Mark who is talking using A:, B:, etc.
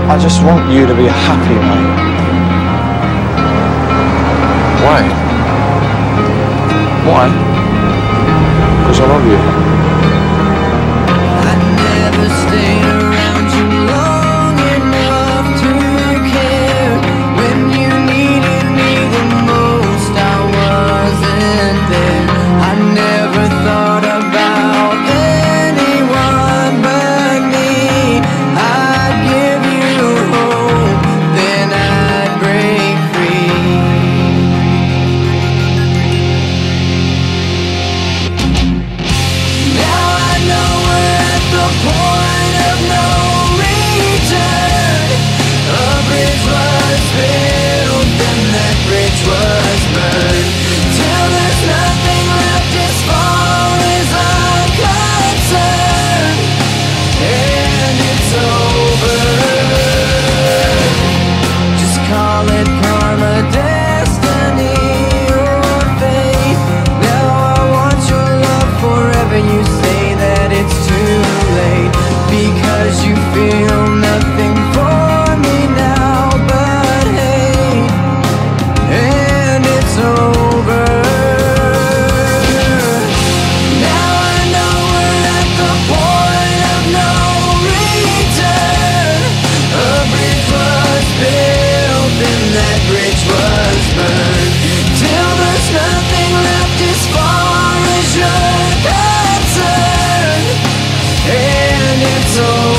A: I just want you to be happy, mate. Why? Why? Because I love you.
B: I'd never stayed around you long enough to care. When you needed me the most, I wasn't there. I never thought about anyone but me. I'd give you hope, then I'd break free. Now I know we're at the point of no return. A bridge was built and that bridge was burned. Till there's nothing left as far as I'm concerned. And it's over. Just call it karma, destiny, or fate. Now I want your love forever. You say that it's too late because you feel nothing for me now but hate. And it's over. Now I know we're at the point of no return. A bridge was built and that bridge was burned. Till there's nothing left as far as you're concerned. And it's over.